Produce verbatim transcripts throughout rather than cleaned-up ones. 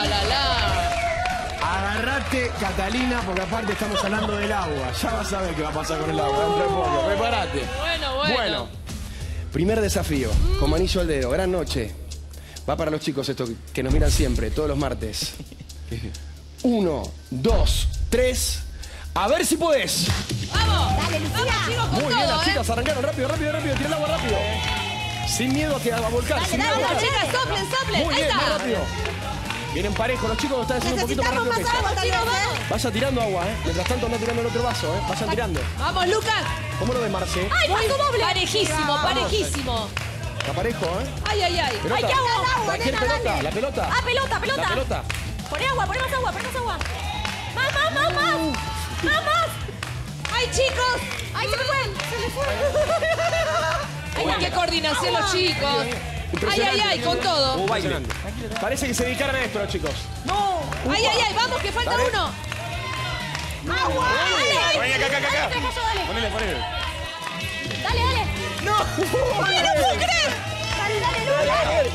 la, la. Agarrate, Catalina, porque aparte estamos hablando del agua. Ya vas a ver qué va a pasar con el agua. Dentro de poco. Prepárate. Bueno, bueno. Bueno, primer desafío. Con anillo al dedo. Gran noche. Va para los chicos esto que nos miran siempre, todos los martes. Uno, dos, tres. A ver si podés. ¡Vamos! Dale, Lucía. Vamos, chicos, con Muy bien, todo, las ¿eh? chicas arrancaron rápido, rápido, rápido. Tira el agua rápido. Sin miedo a que a volcar. Dale, sin miedo a dale, Vamos, volcar. chicas, soplen, soplen. Muy Ahí bien, está. más rápido. Vienen parejos, los chicos lo están haciendo un poquito más Necesitamos rápido que más ella. agua, Chicos, tal vez, vamos. ¿eh? Vaya tirando agua, ¿eh? Mientras tanto anda tirando el otro vaso, ¿eh? Vayan tirando. Vamos, Lucas. ¿Cómo lo ves, Marce? ¡Ay, pasó doble! Parejísimo, parejísimo. Está parejo, ¿eh? Ay, ay, ay. Pelota. ¡Ay, qué agua! ¿La qué nena, pelota? dale. ¿La pelota? Ah, pelota, pelota. La pelota. Poné agua, poné más agua, poné más agua. Más, más, más, más. Más, más. ¡Ay, chicos! Ay, se me fue. Se me fue. ¡Ay, qué coordinación los chicos! ¡Ay, ay, ay! Con todo. Impresionante. Parece que se dedicaran a esto los chicos. No. ¡Ay, ay, ay! ¡Vamos, que falta Dale. uno! Agua. Dale. Ven acá, acá, acá. Dale, te callo, dale. Ponele, ponele. Dale, dale. ¡No! Ay, no puedo creer. Dale, dale, no, dale.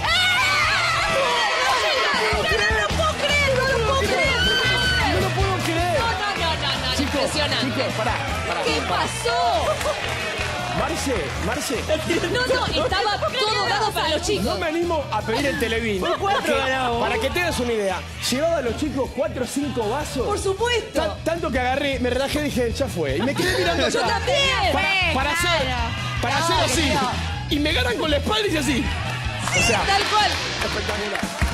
¡No lo puedo creer! ¡No lo puedo creer! ¡No lo puedo creer! No, no, no, no, no, Chicos, impresionante. chicos, pará, pará. ¿Qué pasó? Marce, Marce. No, no, estaba todo dado para los No chicos. me animo a pedir el televín. Porque, para que tengas una idea, llevaba a los chicos cuatro o cinco vasos. Por supuesto. Ta- tanto que agarré, me relajé y dije, ya fue. Y me quedé mirando Yo allá. también. Para, para hacer, para hacer así. Y me ganan con la espalda y así. O sea, Tal cual. espectacular.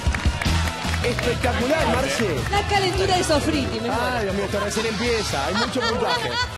Espectacular, Marce. La calentura de Sofriti, me muero. Ay, Dios mío, esto recién empieza. Hay mucho puntaje.